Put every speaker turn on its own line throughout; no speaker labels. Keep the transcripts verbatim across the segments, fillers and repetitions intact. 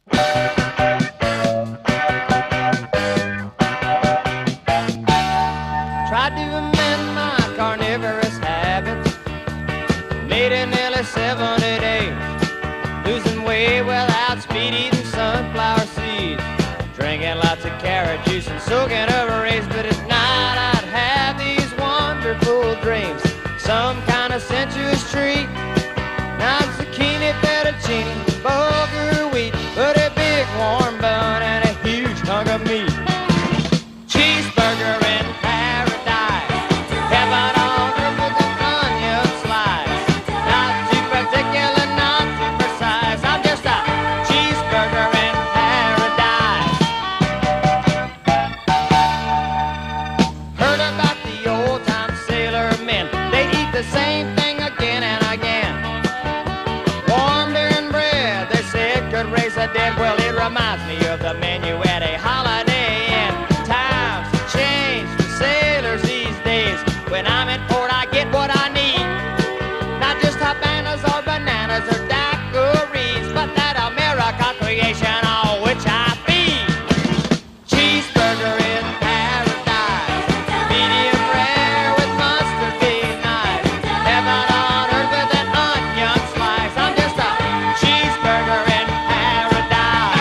Tried to amend my carnivorous habits, made it nearly seventy days, losing weight without speed, eating sunflower seeds, drinking lots of carrot juice and soaking over rays. But at night I'd have these wonderful dreams, some kind of sensuous treat, not zucchini, fettuccine, bulgur wheat, but a big warm bun and a huge hunk of meat. Cheeseburger in paradise, heaven on earth with an onion slice. Not too particular, not too precise, I'm just a cheeseburger in paradise. Heard about the old-time sailor men, they eat the same thing again and again. Warm beer and bread, they say it could raise the dead. Well, it reminds me of the menu at a Holiday Inn. Times have changed for sailors these days. When I'm in port, I get what I need, not just Havanas or bananas or daiquiris, but that America creation on which I feed. Cheeseburger in paradise, medium rare with mustard be nice. Heaven on earth with an onion slice, I'm just a cheeseburger in paradise.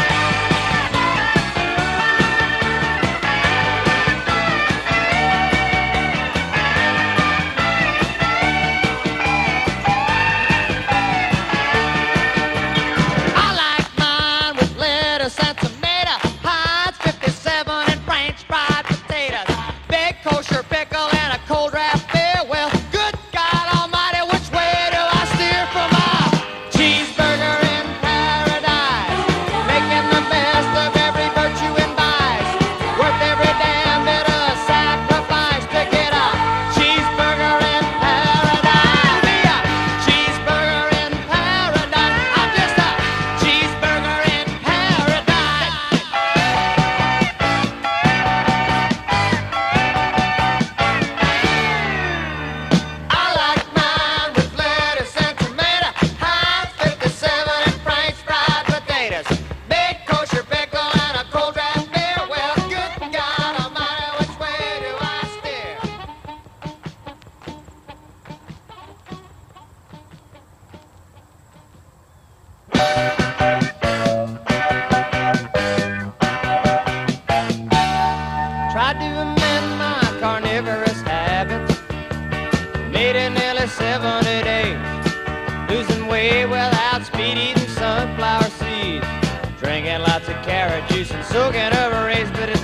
I like mine with lettuce and tomato, Heinz fifty-seven and French fried potatoes, big kosher pickle and a cold draft beer. Well, good God Almighty, which way do I steer for my cheeseburger in paradise? Making the best of every virtue and vice, worth every damn bit of sacrifice to get a cheeseburger in paradise. Be a cheeseburger in paradise, I'm just a cheeseburger in paradise. I like mine with lettuce and tomato, Heinz fifty-seven and French fried potatoes, big kosher pickle and a cold draft beer. Well, good God Almighty, which way do I steer? Tried to amend my carnivorous habits, made it nearly seventy days, losing weight without speed, eating sunflower seeds, drinking lots of carrot juice and soaking over rays. But